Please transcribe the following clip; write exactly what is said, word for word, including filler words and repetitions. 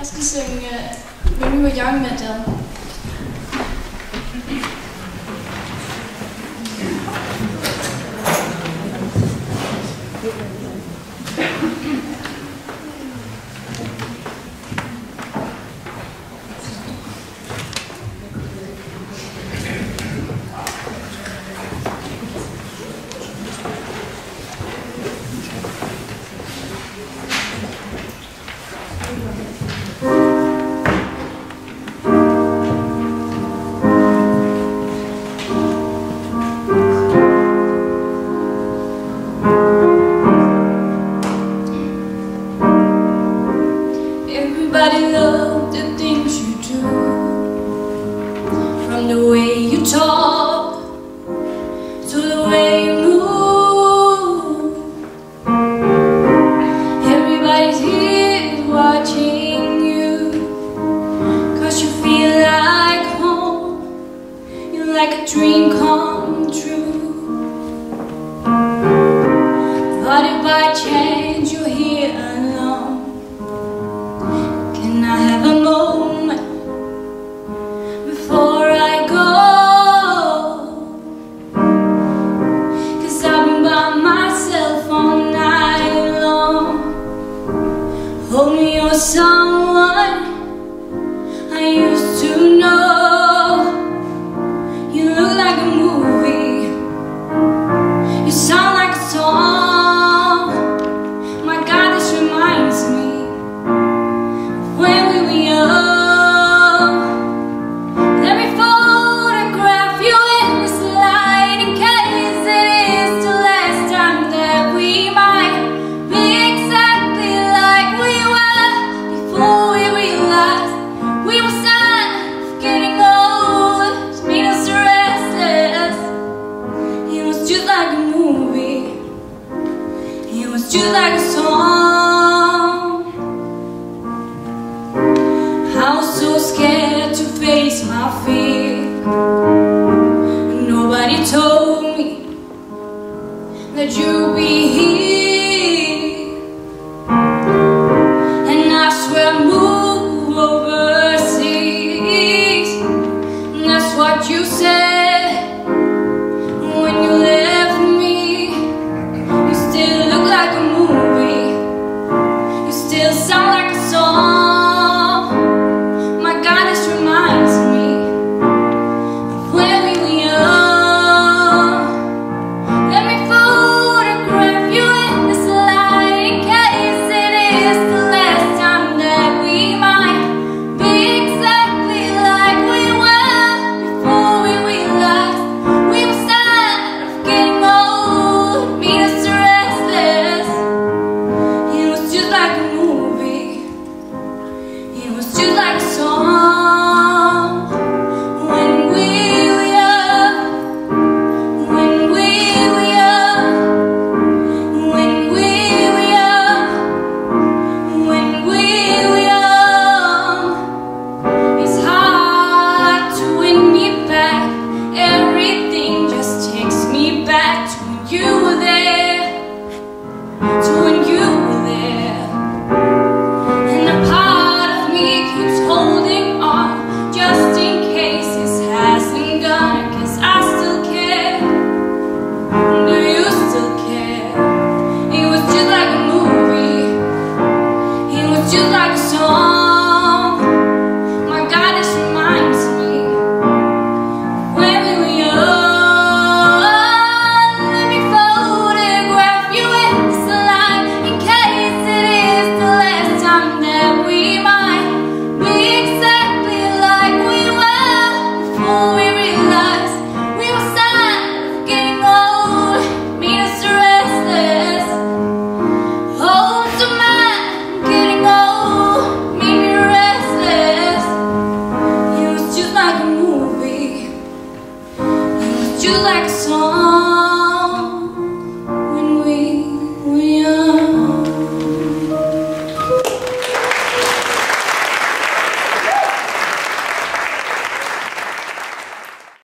skal synge When We Were Young med Adele. Everybody loved the things you do, from the way you talk to the way you move. Everybody's here watching you, 'cause you feel like home. You're like a dream come true. But if by chance you're here alone, can I have a moment before I go? 'Cause I've been by myself all night long. Hold me, you're someone I used to know. You look like a movie, you sound like a song. My God, this reminds me when we were young. Let me photograph you in this light, in case it is the last time that we might be exactly like we were before we realized we were sad of getting old. It made us restless. It was just like a movie, it was just like a song. I was so scared to face my fear. Nobody told me that you'd be here. And I swear I moved overseas, and that's what you said when you left me. You still look like a movie, you still sound like a song. Like a song.